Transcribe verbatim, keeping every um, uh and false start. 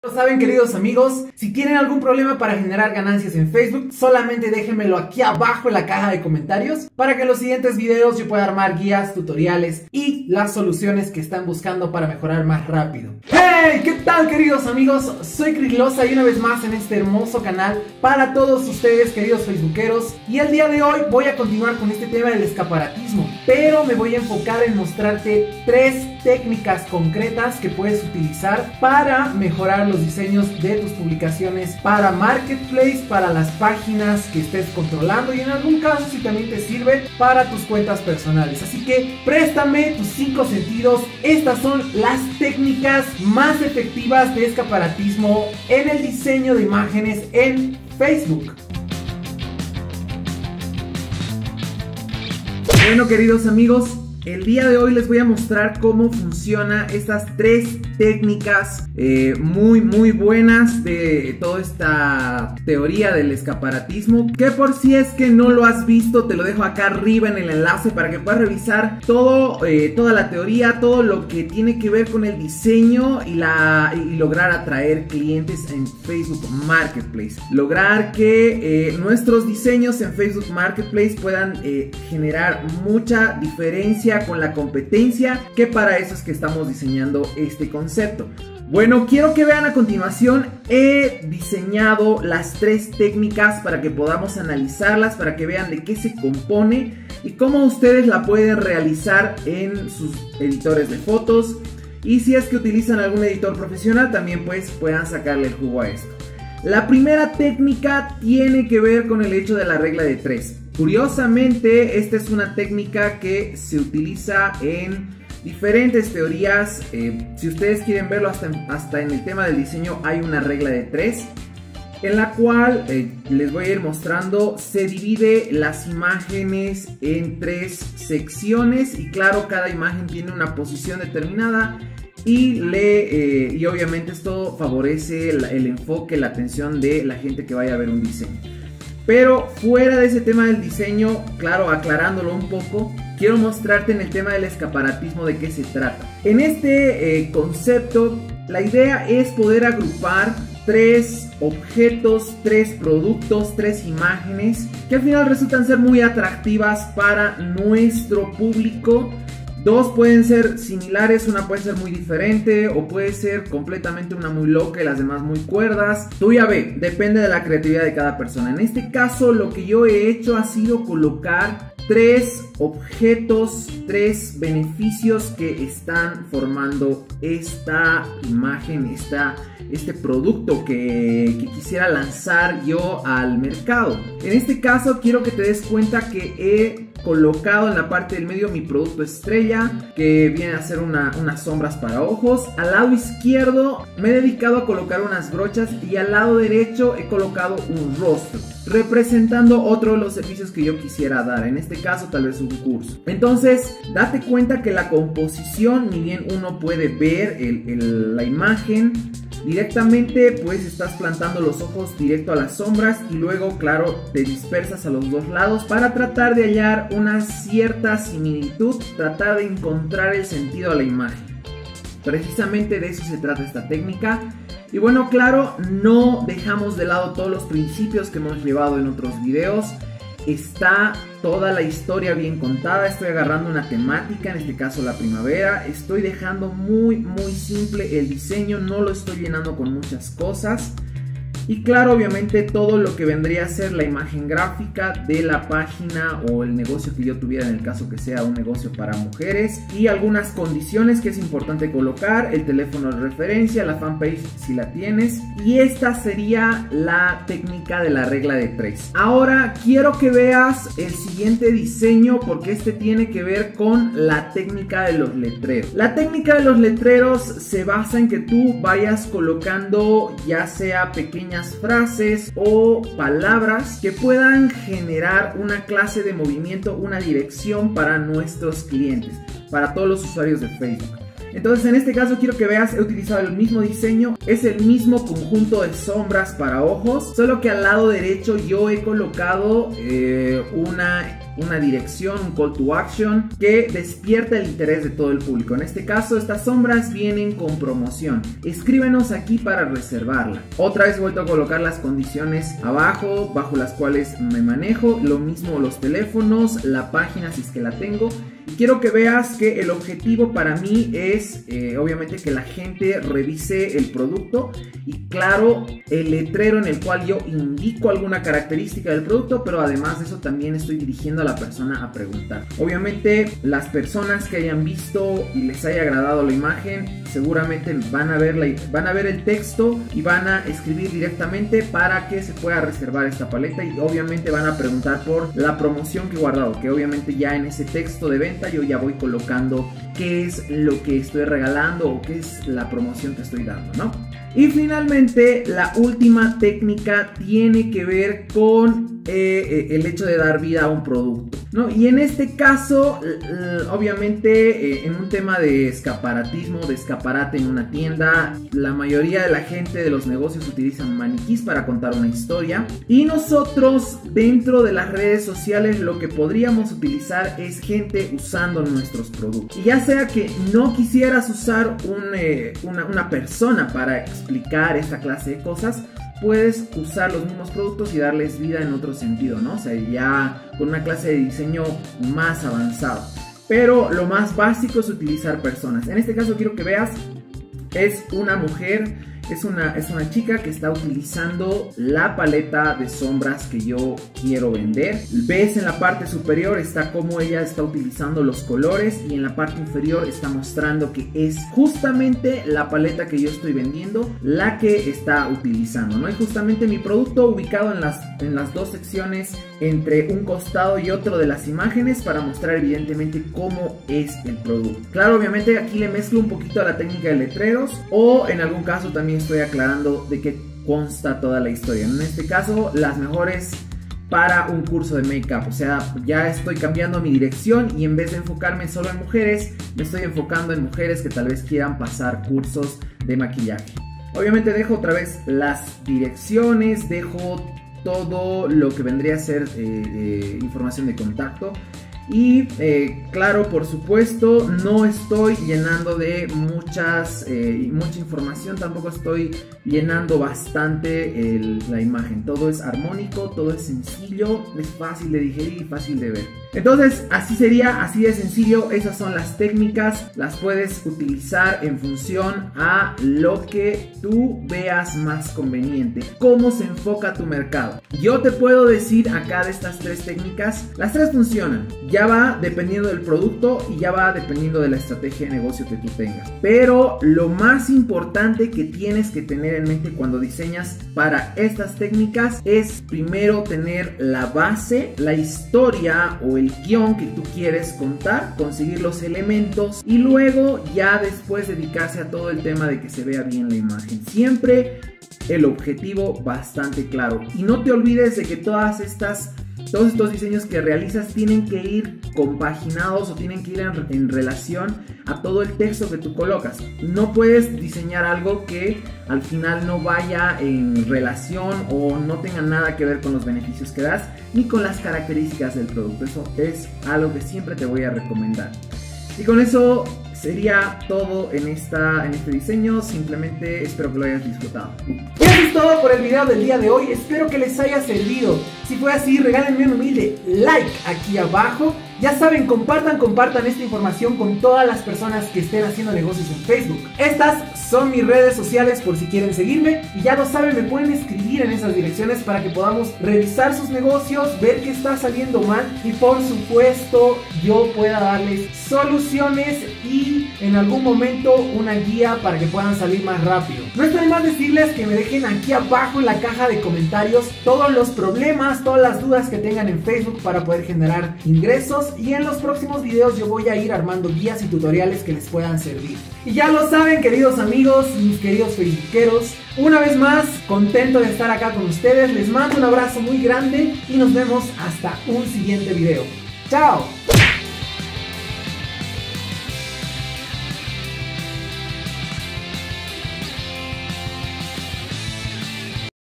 Saben, queridos amigos, si tienen algún problema para generar ganancias en Facebook, solamente déjenmelo aquí abajo en la caja de comentarios para que en los siguientes videos yo pueda armar guías, tutoriales y las soluciones que están buscando para mejorar más rápido. ¡Hey! ¿Qué tal, queridos amigos? Soy Criglosa y una vez más en este hermoso canal para todos ustedes, queridos facebookeros, y el día de hoy voy a continuar con este tema del escaparatismo, pero me voy a enfocar en mostrarte tres técnicas concretas que puedes utilizar para mejorar los diseños de tus publicaciones para Marketplace, para las páginas que estés controlando y en algún caso si también te sirve para tus cuentas personales. Así que préstame tus cinco sentidos. Estas son las técnicas más efectivas de escaparatismo en el diseño de imágenes en Facebook. Bueno, queridos amigos, el día de hoy les voy a mostrar cómo funciona estas tres técnicas eh, muy muy buenas de toda esta teoría del escaparatismo, que por si es que no lo has visto te lo dejo acá arriba en el enlace para que puedas revisar todo, eh, toda la teoría, todo lo que tiene que ver con el diseño y, la, y lograr atraer clientes en Facebook Marketplace, lograr que eh, nuestros diseños en Facebook Marketplace puedan eh, generar mucha diferencia con la competencia, que para eso es que estamos diseñando este concepto. Bueno, quiero que vean a continuación, he diseñado las tres técnicas para que podamos analizarlas, para que vean de qué se compone y cómo ustedes la pueden realizar en sus editores de fotos, y si es que utilizan algún editor profesional también pues puedan sacarle el jugo a esto. La primera técnica tiene que ver con el hecho de la regla de tres. Curiosamente, esta es una técnica que se utiliza en diferentes teorías. Eh, si ustedes quieren verlo, hasta en, hasta en el tema del diseño hay una regla de tres, en la cual eh, les voy a ir mostrando. Se divide las imágenes en tres secciones y claro, cada imagen tiene una posición determinada. Y, le, eh, y obviamente esto favorece el, el enfoque, la atención de la gente que vaya a ver un diseño. Pero fuera de ese tema del diseño, claro, aclarándolo un poco, quiero mostrarte en el tema del escaparatismo de qué se trata. En este eh, concepto, la idea es poder agrupar tres objetos, tres productos, tres imágenes que al final resultan ser muy atractivas para nuestro público. Dos pueden ser similares, una puede ser muy diferente o puede ser completamente una muy loca y las demás muy cuerdas. Tú ya ve, depende de la creatividad de cada persona. En este caso lo que yo he hecho ha sido colocar tres objetos, tres beneficios que están formando esta imagen, esta, este producto que, que quisiera lanzar yo al mercado. En este caso quiero que te des cuenta que he colocado en la parte del medio mi producto estrella, que viene a ser una, unas sombras para ojos. Al lado izquierdo me he dedicado a colocar unas brochas y al lado derecho he colocado un rostro, representando otro de los servicios que yo quisiera dar, en este caso tal vez un curso. Entonces date cuenta que la composición, ni bien uno puede ver el, el, la imagen directamente, pues estás plantando los ojos directo a las sombras y luego claro te dispersas a los dos lados para tratar de hallar una cierta similitud, tratar de encontrar el sentido a la imagen. Precisamente de eso se trata esta técnica. Y bueno, claro, no dejamos de lado todos los principios que hemos llevado en otros videos. Está toda la historia bien contada. Estoy agarrando una temática, en este caso la primavera. Estoy dejando muy muy simple el diseño, no lo estoy llenando con muchas cosas. Y claro, obviamente todo lo que vendría a ser la imagen gráfica de la página o el negocio que yo tuviera, en el caso que sea un negocio para mujeres, y algunas condiciones que es importante colocar, el teléfono de referencia, la fanpage si la tienes, y esta sería la técnica de la regla de tres. Ahora quiero que veas el siguiente diseño porque este tiene que ver con la técnica de los letreros. La técnica de los letreros se basa en que tú vayas colocando ya sea pequeñas frases o palabras que puedan generar una clase de movimiento, una dirección para nuestros clientes, para todos los usuarios de Facebook. Entonces en este caso quiero que veas, he utilizado el mismo diseño, es el mismo conjunto de sombras para ojos, solo que al lado derecho yo he colocado eh, una una dirección, un call to action que despierta el interés de todo el público. En este caso, estas sombras vienen con promoción. Escríbenos aquí para reservarla. Otra vez he vuelto a colocar las condiciones abajo, bajo las cuales me manejo. Lo mismo los teléfonos, la página si es que la tengo. Y quiero que veas que el objetivo para mí es eh, obviamente que la gente revise el producto y claro, el letrero en el cual yo indico alguna característica del producto, pero además de eso también estoy dirigiendo a la persona a preguntar. Obviamente las personas que hayan visto y les haya agradado la imagen seguramente van a ver, la, van a ver el texto y van a escribir directamente para que se pueda reservar esta paleta y obviamente van a preguntar por la promoción que he guardado, que obviamente ya en ese texto de venta yo ya voy colocando qué es lo que estoy regalando o qué es la promoción que estoy dando, ¿no? Y finalmente la última técnica tiene que ver con eh, el hecho de dar vida a un producto, ¿no? Y en este caso obviamente eh, en un tema de escaparatismo, de escaparate en una tienda, la mayoría de la gente de los negocios utilizan maniquís para contar una historia y nosotros dentro de las redes sociales lo que podríamos utilizar es gente usando nuestros productos. Y ya sea que no quisieras usar un, eh, una, una persona para explicar esta clase de cosas, puedes usar los mismos productos y darles vida en otro sentido, ¿no? O sea, ya con una clase de diseño más avanzado. Pero lo más básico es utilizar personas. En este caso quiero que veas, es una mujer, es una, es una chica que está utilizando la paleta de sombras que yo quiero vender. Ves en la parte superior está como ella está utilizando los colores y en la parte inferior está mostrando que es justamente la paleta que yo estoy vendiendo la que está utilizando, ¿no? Y justamente mi producto ubicado en las, en las dos secciones entre un costado y otro de las imágenes para mostrar evidentemente cómo es el producto. Claro, obviamente aquí le mezclo un poquito a la técnica de letreros o en algún caso también estoy aclarando de qué consta toda la historia. En este caso, las mejores para un curso de make-up. O sea, ya estoy cambiando mi dirección y en vez de enfocarme solo en mujeres, me estoy enfocando en mujeres que tal vez quieran pasar cursos de maquillaje. Obviamente dejo otra vez las direcciones, dejo todo lo que vendría a ser eh, eh, información de contacto. Y eh, claro, por supuesto, no estoy llenando de muchas, eh, mucha información, tampoco estoy llenando bastante el, la imagen. Todo es armónico, todo es sencillo, es fácil de digerir y fácil de ver. Entonces, así sería, así de sencillo. Esas son las técnicas, las puedes utilizar en función a lo que tú veas más conveniente, cómo se enfoca tu mercado. Yo te puedo decir acá de estas tres técnicas, las tres funcionan. Ya va dependiendo del producto y ya va dependiendo de la estrategia de negocio que tú tengas. Pero lo más importante que tienes que tener en mente cuando diseñas para estas técnicas es primero tener la base, la historia o el guión que tú quieres contar, conseguir los elementos y luego ya después dedicarse a todo el tema de que se vea bien la imagen. Siempre el objetivo bastante claro. Y no te olvides de que todas estas Todos estos diseños que realizas tienen que ir compaginados o tienen que ir en, en relación a todo el texto que tú colocas. No puedes diseñar algo que al final no vaya en relación o no tenga nada que ver con los beneficios que das ni con las características del producto. Eso es algo que siempre te voy a recomendar. Y con eso sería todo en, esta, en este diseño. Simplemente espero que lo hayas disfrutado. Y eso es todo por el video del día de hoy. Espero que les haya servido. Si fue así, regálenme un humilde like aquí abajo. Ya saben, compartan, compartan esta información con todas las personas que estén haciendo negocios en Facebook. Estas son mis redes sociales por si quieren seguirme. Y ya lo saben, me pueden escribir en esas direcciones para que podamos revisar sus negocios, ver qué está saliendo mal y por supuesto yo pueda darles soluciones y en algún momento una guía para que puedan salir más rápido. No está de más decirles que me dejen aquí abajo en la caja de comentarios todos los problemas, todas las dudas que tengan en Facebook para poder generar ingresos. Y en los próximos videos yo voy a ir armando guías y tutoriales que les puedan servir. Y ya lo saben, queridos amigos, mis queridos facebookeros, una vez más, contento de estar acá con ustedes. Les mando un abrazo muy grande y nos vemos hasta un siguiente video. ¡Chao!